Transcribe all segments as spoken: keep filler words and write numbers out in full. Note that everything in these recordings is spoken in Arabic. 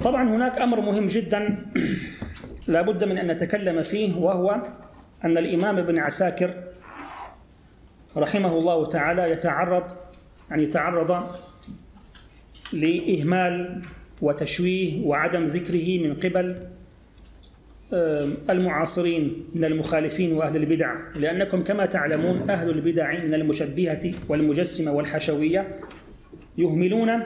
طبعا هناك أمر مهم جدا لا بد من أن نتكلم فيه، وهو أن الإمام ابن عساكر رحمه الله تعالى يتعرض يعني تعرض لإهمال وتشويه وعدم ذكره من قبل المعاصرين من المخالفين وأهل البدع، لأنكم كما تعلمون أهل البدع من المشبهة والمجسمة والحشوية يهملون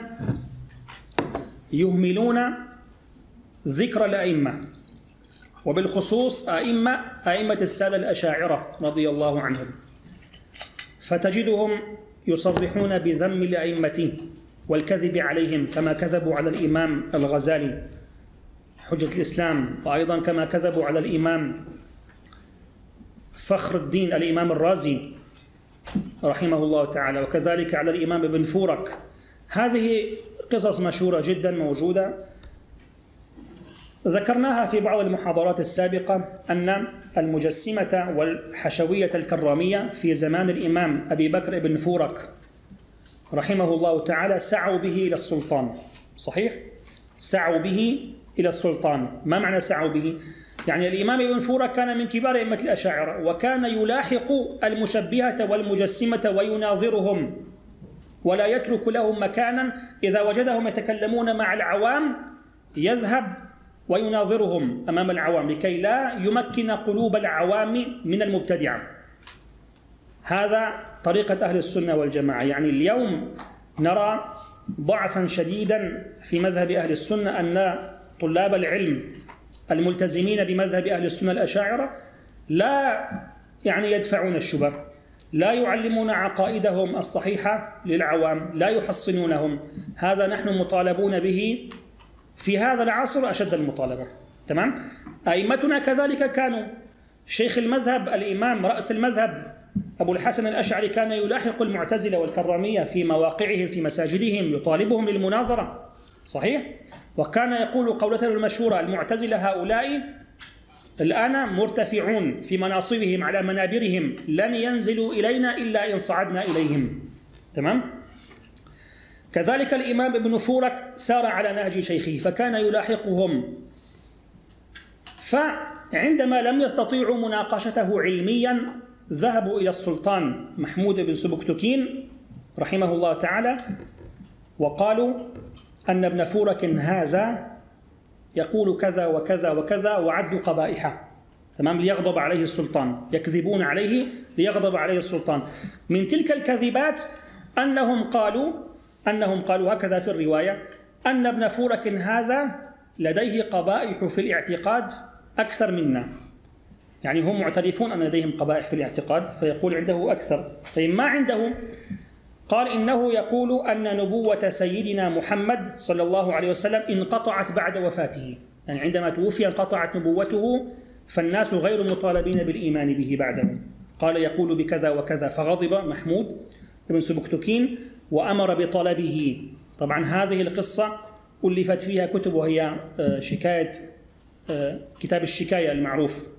يهملون ذكر الأئمة، وبالخصوص أئمة أئمة السادة الأشاعرة رضي الله عنهم، فتجدهم يصرحون بذم الأئمة والكذب عليهم كما كذبوا على الإمام الغزالي حجة الإسلام، وأيضا كما كذبوا على الإمام فخر الدين الإمام الرازي رحمه الله تعالى، وكذلك على الإمام ابن فورك. هذه قصص مشهورة جدا موجودة ذكرناها في بعض المحاضرات السابقة، أن المجسمة والحشوية الكرامية في زمان الإمام أبي بكر ابن فورك رحمه الله تعالى سعوا به إلى السلطان. صحيح؟ سعوا به إلى السلطان. ما معنى سعوا به؟ يعني الإمام ابن فورك كان من كبار أئمة الأشاعرة، وكان يلاحق المشبهة والمجسمة ويناظرهم ولا يترك لهم مكانا. إذا وجدهم يتكلمون مع العوام يذهب ويناظرهم أمام العوام لكي لا يمكن قلوب العوام من المبتدعة. هذا طريقة أهل السنة والجماعة. يعني اليوم نرى ضعفا شديدا في مذهب أهل السنة، أن طلاب العلم الملتزمين بمذهب أهل السنة الأشاعرة لا يعني يدفعون الشبه، لا يعلمون عقائدهم الصحيحة للعوام، لا يحصنونهم. هذا نحن مطالبون به في هذا العصر أشد المطالبة. تمام؟ أئمتنا كذلك كانوا. شيخ المذهب الإمام رأس المذهب أبو الحسن الأشعري كان يلاحق المعتزلة والكرامية في مواقعهم في مساجدهم، يطالبهم للمناظرة. صحيح؟ وكان يقول قولته المشهورة: المعتزلة هؤلاء الآن مرتفعون في مناصبهم على منابرهم، لن ينزلوا إلينا إلا إن صعدنا إليهم. تمام؟ كذلك الإمام ابن فورك سار على نهج شيخه فكان يلاحقهم، فعندما لم يستطيعوا مناقشته علميا ذهبوا إلى السلطان محمود بن سبكتكين رحمه الله تعالى وقالوا أن ابن فورك هذا يقول كذا وكذا وكذا، وعدوا قبائحه. تمام؟ ليغضب عليه السلطان، يكذبون عليه ليغضب عليه السلطان. من تلك الكذبات أنهم قالوا أنهم قالوا هكذا في الرواية: أن ابن فورك هذا لديه قبائح في الاعتقاد أكثر منا. يعني هم معترفون أن لديهم قبائح في الاعتقاد، فيقول عنده أكثر. طيب ما عنده؟ قال: إنه يقول أن نبوة سيدنا محمد صلى الله عليه وسلم انقطعت بعد وفاته، يعني عندما توفي انقطعت نبوته، فالناس غير مطالبين بالإيمان به بعده. قال: يقول بكذا وكذا. فغضب محمود بن سبكتكين وأمر بطلبه. طبعا هذه القصة ألفت فيها كتب، وهي شكاية كتاب الشكاية المعروف،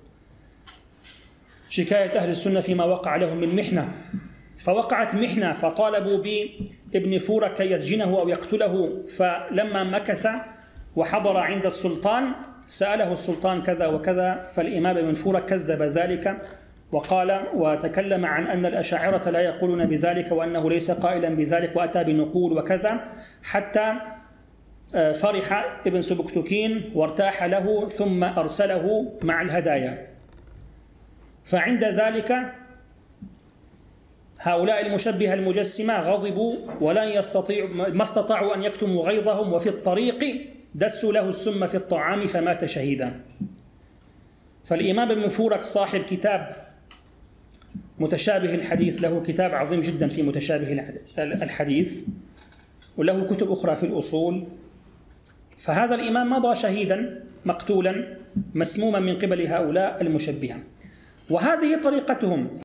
شكاية أهل السنة فيما وقع لهم من محنة. فوقعت محنة فطالبوا بابن فورك كي يسجنه أو يقتله، فلما مكث وحضر عند السلطان سأله السلطان كذا وكذا، فالإمام ابن فورك كذب ذلك وقال وتكلم عن أن الأشاعرة لا يقولون بذلك وأنه ليس قائلا بذلك، وأتى بنقول وكذا، حتى فرح ابن سبكتكين وارتاح له، ثم أرسله مع الهدايا. فعند ذلك هؤلاء المشبهة المجسمة غضبوا ولن يستطيعوا ما استطاعوا أن يكتموا غيظهم، وفي الطريق دسوا له السم في الطعام فمات شهيدا. فالإمام ابن فورك صاحب كتاب متشابه الحديث، له كتاب عظيم جدا في متشابه الحديث، وله كتب أخرى في الأصول. فهذا الإمام مضى شهيدا مقتولا مسموما من قبل هؤلاء المشبهة، وهذه طريقتهم.